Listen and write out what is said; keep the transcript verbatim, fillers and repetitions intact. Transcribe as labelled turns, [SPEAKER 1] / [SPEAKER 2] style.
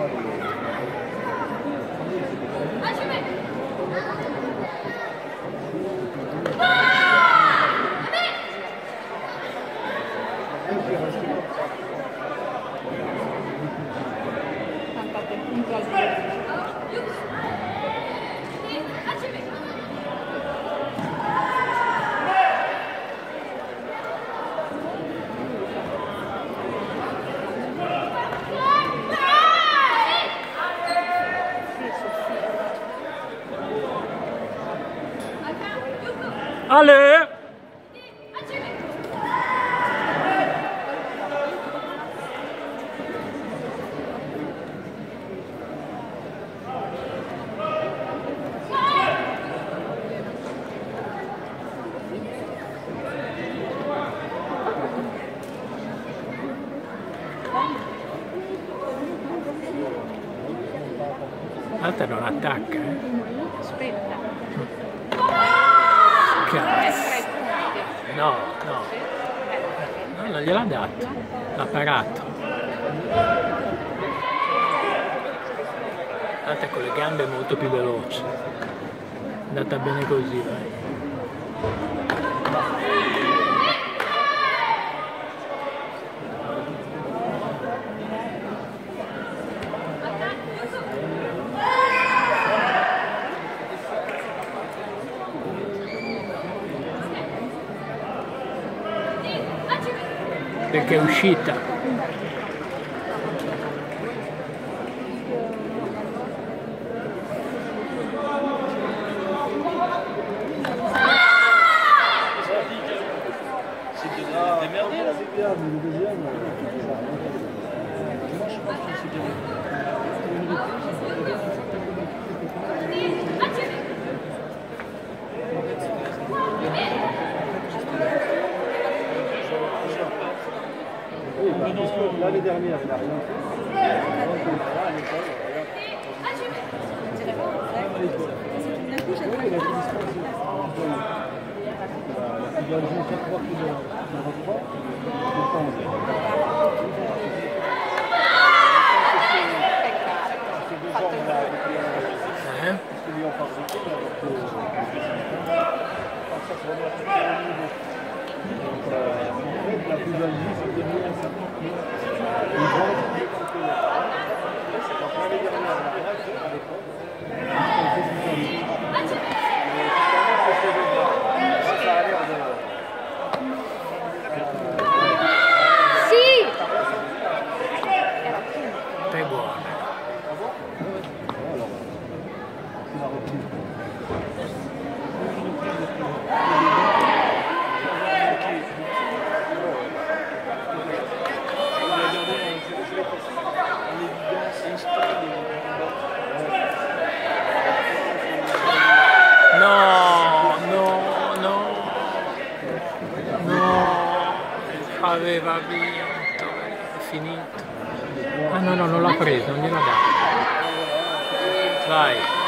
[SPEAKER 1] Allez! L'altra non attacca, eh?
[SPEAKER 2] Aspetta.
[SPEAKER 1] Cazzo. No, no. No, non gliel'ha dato. L'ha parato. L'altra con le gambe è molto più veloce. È andata bene così, vai. Perché è uscita.
[SPEAKER 3] L'année dernière, il n'a rien fait. Il a joué chaque fois qu'il reprend. Parce que lui en fabriqué, la plus belle vie, c'était mieux à ça. Les gens qui étaient là, c'est quand l'année dernière, on a rien fait à l'époque. On fait ce qu'on dit. Mais ça a l'air de...
[SPEAKER 2] Sì!
[SPEAKER 1] Stai buona. No, no, no, no, aveva vinto, è finito. Ah no, no, non l'ha preso, non gliel'ha dato. Vai.